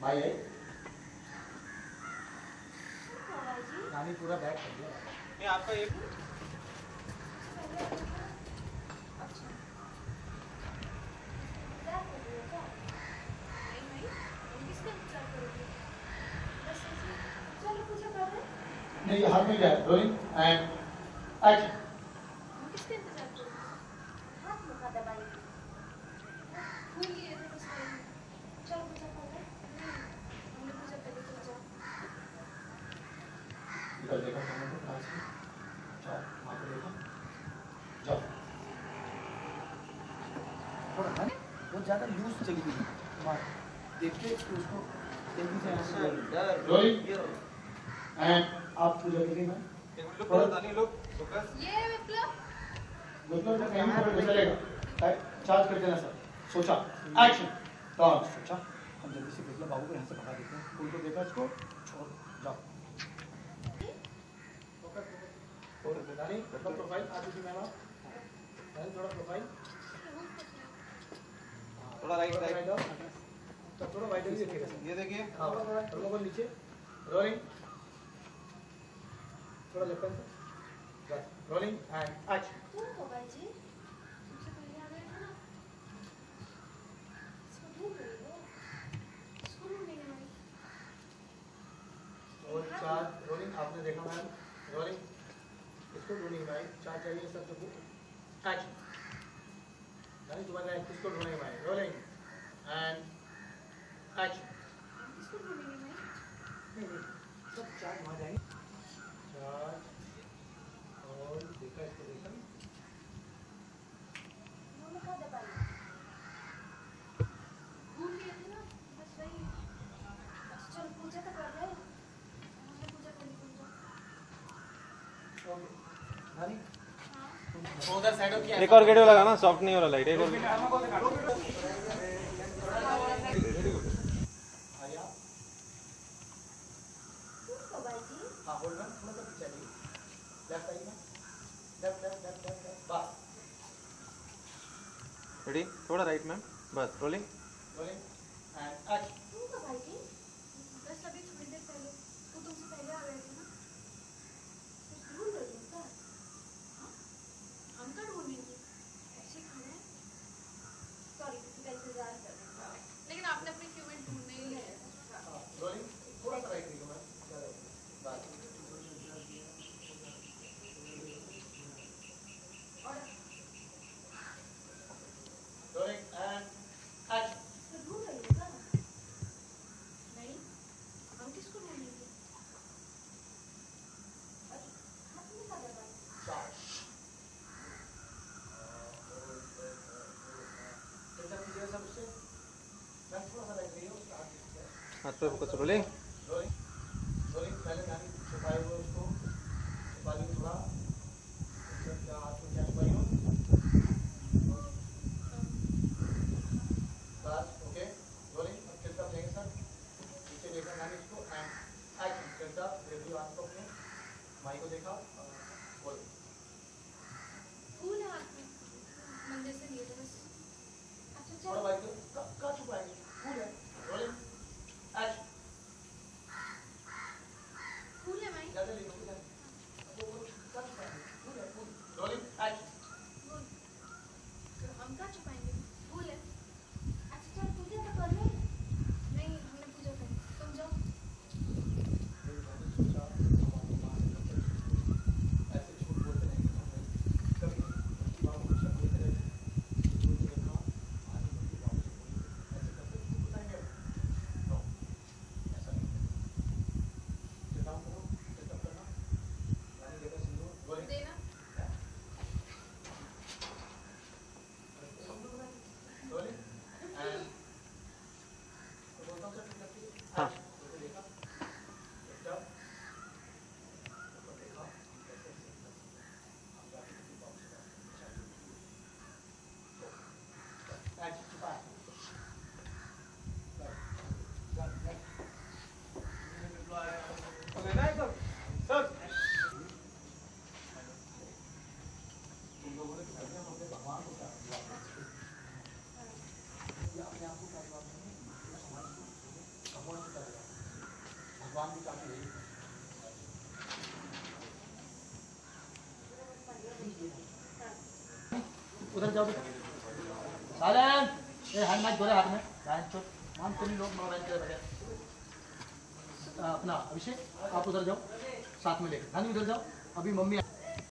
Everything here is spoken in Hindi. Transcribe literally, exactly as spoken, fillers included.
भाई है नानी पूरा बैग कर दिया नहीं आपका एक नहीं हाथ में क्या है रोलिंग एंड एक्शन किसके इंतजार कर रहे हो हाथ में का दबाई भूल गए थे बस चलो पूजा कर ले हमने पूजा कर ली तुम जाओ इधर देखो तुमने तो क्लास में जाओ वहां पे देखो जाओ थोड़ा ना बहुत ज्यादा लूज चली गई मार देख के उसको जल्दी से ऐसे रोलिंग एंड आप पूजा करिए ना एक मिनट थोड़ा दानी लोग फोकस ये मतलब मतलब तो कहीं पर चलेगा चार्ज कर देना सर सोचा एक्शन टर्न सोचा हम जल्दी से बिजला बाबू को यहाँ से भगा देते हैं फूल को देखा इसको छोड़ जाओ फोकस फोकस दानी थोड़ा प्रोफाइल आ चुकी मैम आप दानी थोड़ा प्रोफाइल थोड़ा राइट राइट तो थोड़ा वाइड भी देखिएगा ये देखिए हां थोड़ा ऊपर नीचे रोलिंग थोड़ा लेफ्ट हैंड बस रोलिंग एंड एक्शन तुम हो भाई जी तुमसे पहले आ गए थे ना इसको ढूंढ रही हो इसको ढूंढ नहीं आई और चार रोलिंग आपने देखा मैम रोलिंग इसको ढूंढनी भाई चार चाहिए सब तो एक्शन नहीं तुम्हारा किसको ढूंढनी भाई रोलिंग एंड एक्शन इसको ढूंढ नहीं आई नहीं नहीं सब चार वहां जाएंगे चार और देखा इसको देखा उन्होंने कहा दबाई भूल गए थे ना बस वही चल पूजा तो कर रहे हमने पूजा कर ली तुम जाओ ओके नानी हाँ तुम उधर साइड हो क्या एक और वीडियो लगाना सॉफ्ट नहीं हो रहा लाइट एक और हाँ होल्ड मैम थोड़ा सा पीछे आइए लेफ्ट साइड में left left left left left बस रेडी थोड़ा राइट मैम बस रोलिंग रोलिंग एंड एक्शन तुम कब आई थी बस अभी थोड़ी देर पहले वो तुमसे पहले आ गए थे ना कुछ ढूंढ रही हो क्या हाँ हम तो ढूंढेंगे ऐसे खड़े हैं सॉरी किसी का इंतजार कर रहे हैं लेकिन आपने अपनी क्यूमेंट ढूंढने ही है रोलिंग थोड़ा सा राइट देखो मैम बस रोलिंग एंड एक्शन तो ढूंढ रही हो क्या नहीं हम किसको ढूंढेंगे हाथ में का दबाई चार कैसा कीजिएगा सब उससे मैम थोड़ा सा राइट रहिए उसका हाथ दीजिए हाथ पे फोकस रोलिंग रोलिंग रोलिंग पहले नानी छुपाए हुए उसको छुपा ली थोड़ा क्या हाथ में क्या छुपाई हो बस ओके रोलिंग अब फिर तब लेंगे सर पीछे देखा नानी इसको एंड एक्शन फिर तब रेडियो हाथ को अपने माई को देखा बोल फूल है हाथ में मंदिर से लिए थे बस अच्छा थोड़ा चल भाई को कहाँ छुपाएंगे फूल है रोलिंग एक्शन फूल है भाई ज्यादा ले लो किधर वो वो कहाँ छुपाएंगे फूल है फूल रोलिंग एक्शन फूल हम कहाँ छुपाएंगे फूल है अच्छा चल पूजा तो कर ले नहीं हमने पूजा कर ली तुम जाओ ऐसे झूठ बोलते रहेंगे कभी बाबू कुछ बोलते रहेंगे झूठ देखा आज बोलिए बाबू से बोलिए ऐसे करते झूठ बताएंगे नो ऐसा नहीं ये काम करो सेटअप करना रानी देखा सिंदूर रोलिंग देना रोलिंग एंड तो बोलता हूँ सर ठीक है हाँ तो देखा एकदम तो देखा कैसे हम जाके किसी बाबू से बात एक्शन छुपा ओके ना एकदम सर तुम लोगों ने किया हम अपने भगवान को क्या जवाब देंगे ये अपने आप को क्या जवाब देंगे भगवान काम भी काफी है। उधर जाओ बेटा। सालन ए हाथ माइक धोरे हाथ में लाइन चोट मान तुम लोग मोबाइल के बगैर अपना अभिषेक आप उधर जाओ साथ में लेकर नानी उधर जाओ अभी मम्मी